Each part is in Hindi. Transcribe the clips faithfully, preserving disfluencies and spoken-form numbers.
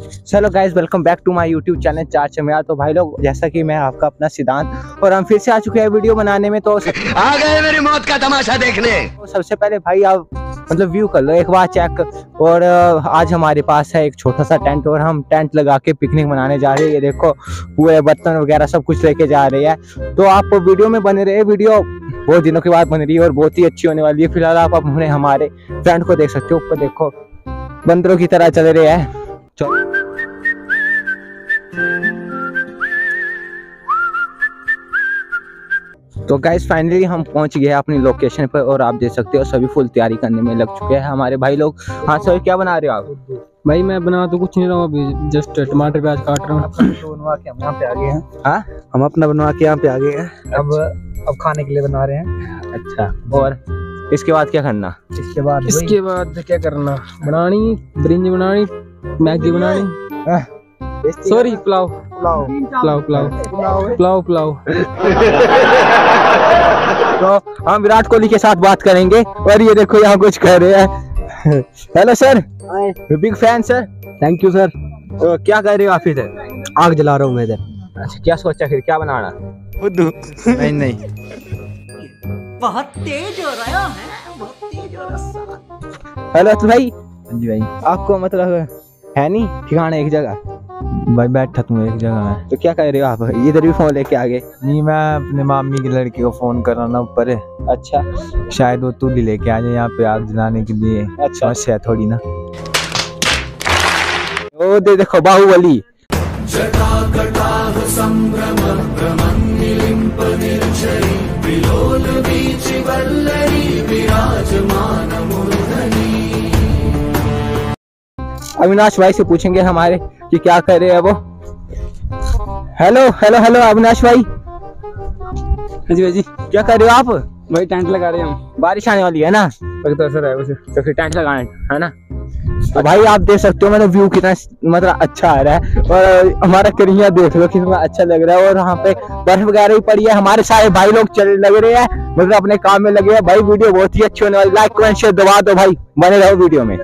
चलो guys, welcome back to my YouTube channel चार चमेयार। तो भाई लोग, जैसा कि मैं आपका अपना सिद्धांत और हम फिर से आ चुके हैं वीडियो बनाने में। तो आ गए मेरी मौत का तमाशा देखने। तो सबसे पहले भाई आप मतलब व्यू कर लो एक बार चेक। और आज हमारे पास है एक छोटा सा टेंट और हम टेंट लगा के पिकनिक मनाने जा रहे हैं। ये देखो पूरे बर्तन वगैरह सब कुछ लेके जा रहे हैं। तो आप वीडियो में बने रहे, वीडियो बहुत दिनों के बाद बन रही है और बहुत ही अच्छी होने वाली है। फिलहाल आप अपने हमारे फ्रेंड को देख सकते हो, ऊपर देखो बंदरों की तरह चल रहे हैं। तो गाइस फाइनली हम पहुंच गए अपनी लोकेशन पर और आप देख सकते हो सभी फुल तैयारी करने में लग चुके हैं हमारे भाई लोग। हाँ सर, क्या बना रहे हो आप? भाई मैं बना तो कुछ नहीं रहा हूँ, अभी जस्ट टमाटर प्याज काट रहा हूँ। बनवा के हम यहाँ पे आ गए हैं। हाँ, हम अपना बनवा के यहाँ पे आ गए हैं। अब अब खाने के लिए बना रहे हैं। अच्छा, और इसके बाद क्या करना? इसके बाद इसके बाद क्या करना, बनानी ब्रिंज बनानी, मैगी बनानी, सॉरी पुलाव पुलाव पुलाव पुलाव पुलाव पुलाव। तो हम विराट कोहली के साथ बात करेंगे और ये देखो यहाँ कुछ कह रहे हैं। Hello sir, big fan sir. Thank you sir. तो क्या कर रहे हो आप इधर? आग जला रहा हूँ मैं इधर। अच्छा, क्या सोचा फिर, क्या बनाना? नहीं नहीं बहुत तेज हो रहा है, बहुत तेज हो रहा। हेलो तो भाई, जी भाई, आपको मतलब है नहीं ठिकाना एक जगह? भाई बैठा तुम एक जगह में। तो क्या कर रहे हो आप? इधर भी फोन लेके आ गए? नहीं, मैं अपने मामी की लड़की को फोन कर रहा ना ऊपर है। अच्छा, शायद वो तू लेके आ जाए यहाँ पे आग जलाने के लिए। अच्छा, समस्या थोड़ी ना। ओ दे देखो बाहुबली। अविनाश भाई से पूछेंगे हमारे कि क्या कर रहे हैं वो। हेलो हेलो हेलो अविनाश भाई। हाँ जी भाई जी, क्या कर रहे हो आप? भाई टेंट लगा रहे हैं हम। बारिश आने वाली है ना, लगता है सर है वैसे। तो फिर टेंट लगाना है ना। तो भाई आप देख सकते हो मतलब व्यू कितना मतलब अच्छा आ रहा है और हमारा करिया देख लो कितना अच्छा लग रहा है। और वहाँ पे बर्फ वगैरह भी पड़ी है। हमारे सारे भाई लोग चल लग रहे हैं, मतलब अपने काम में लगे हैं। भाई वीडियो बहुत ही अच्छी होने वाली। लाइक कमेंट शेयर दबा दो भाई, बने रहो वीडियो में।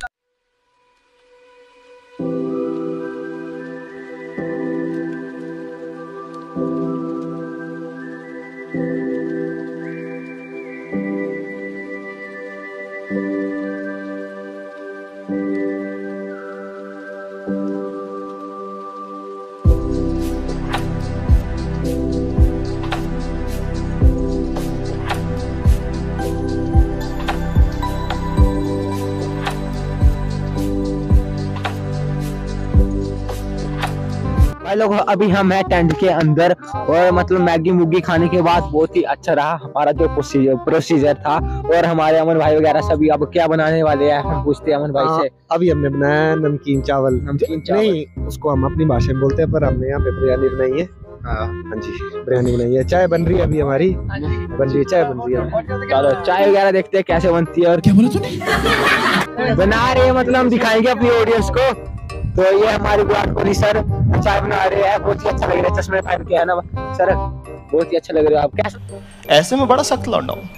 भाई लोग अभी हम हैं टेंट के अंदर और मतलब मैगी मुगी खाने के बाद बहुत ही अच्छा रहा हमारा जो प्रोसीजर प्रोसीजर था। और हमारे अमन भाई वगैरह सभी अब क्या बनाने वाले हैं हम पूछते हैं अमन भाई से। अभी हमने बनाया नमकीन चावल। नमकीन चावल नहीं, उसको हम अपनी भाषा में बोलते हैं, पर हमने यहाँ पे बिरयानी बनाई है। हाँ जी, बिरयानी बनाई है। चाय बन रही है अभी हमारी, बन रही है चाय बन रही है। चलो चाय वगैरह देखते हैं कैसे बनती है और क्या बोला तूने? बना रहे हैं मतलब हम दिखाएंगे अपनी ऑडियंस को। तो ये हमारे विराट कोहली सर चाय बना रहे हैं, बहुत ही अच्छा लग रहा है। चश्मे पहन के है ना सर, बहुत ही अच्छा लग रहा है। आप क्या ऐसे में बड़ा सख्त लौटा हूं,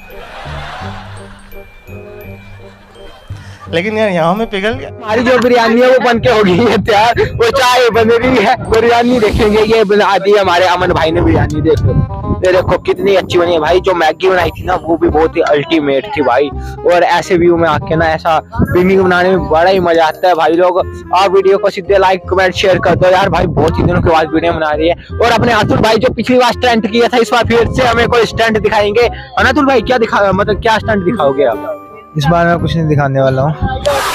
लेकिन यार यहाँ में पिघल गया। हमारी जो बिरयानी है वो बन के हो गई है तैयार, वो चाय बन रही है। बिरयानी देखेंगे, ये बना दी है हमारे अमन भाई ने बिरयानी। देखो ये देखो कितनी अच्छी बनी है भाई। जो मैगी बनाई थी ना वो भी बहुत ही अल्टीमेट थी भाई। और ऐसे व्यू में आके ना ऐसा पिकनिक बनाने में बड़ा ही मजा आता है भाई लोग। आप वीडियो को सीधे लाइक कमेंट शेयर कर दो यार भाई, बहुत ही दिनों के बाद वीडियो बना रही है। और अपने अतुल भाई जो पिछली बार स्टंट किया था, इस बार फिर से हमें कोई स्टंट दिखाएंगे। अतुल भाई क्या दिखा मतलब क्या स्टंट दिखाओगे आप? इस बार मैं कुछ नहीं दिखाने वाला हूँ।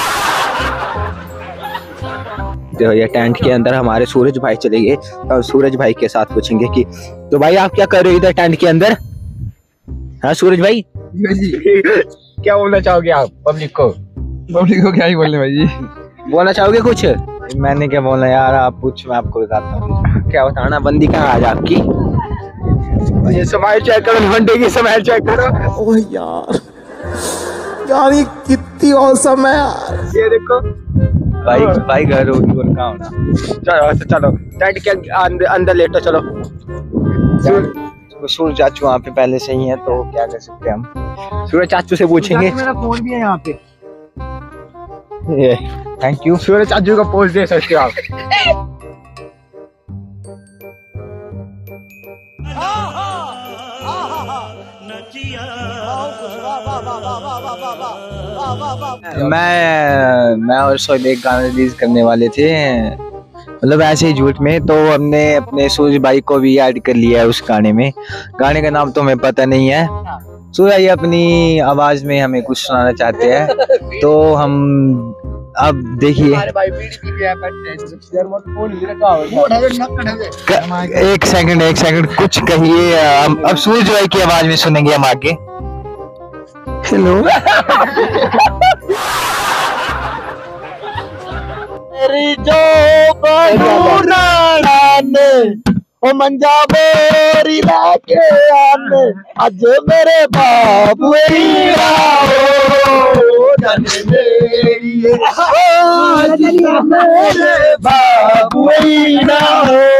तो ये टेंट के अंदर हमारे सूरज भाई चले गए और सूरज भाई के साथ पूछेंगे कि तो भाई आप क्या कर रहे हो इधर टेंट के अंदर? हाँ सूरज भाई क्या बोलना चाहोगे आप पब्लिक को? पब्लिक को क्या ही बोलने भाई जी, बोलना चाहोगे कुछ? मैंने क्या बोलना यार, आप पूछ मैं आपको बताता हूँ। क्या बताना, बंदी कहाँ आज आपकी? ये स्माइल चेक करो, घंटे की स्माइल चेक करो। ओह यार, यार ये कितनी औसम है यार। ये देखो भाई भाई घर होगी और कहाँ होना। चलो चलो टेंट के अंदर अंदर लेटो चलो। सूरज चाचू वहाँ पे पहले से ही है, तो क्या कर सकते हैं हम। सूरज चाचू से पूछेंगे। मेरा फोन भी है यहाँ पे। ये थैंक यू। सूरज चाचू का पोस्ट दे सकते हो आप। मैं मैं और सोहेब एक गाना रिलीज करने वाले थे, मतलब ऐसे ही झूठ में, तो हमने अपने सूरज भाई को भी ऐड कर लिया है उस गाने में। गाने का नाम तो हमें पता नहीं है। सूरज भाई अपनी आवाज में हमें कुछ सुनाना चाहते हैं, तो हम अब देखिए। एक सेकंड एक सेकंड कुछ कहिए, हम अब सूरज भाई की आवाज में सुनेंगे हम आगे। हेलो। मेरी जो बनाने ओ मंजा बोरी लाके आने अज मेरे बाबू मेरी मेरे बाबू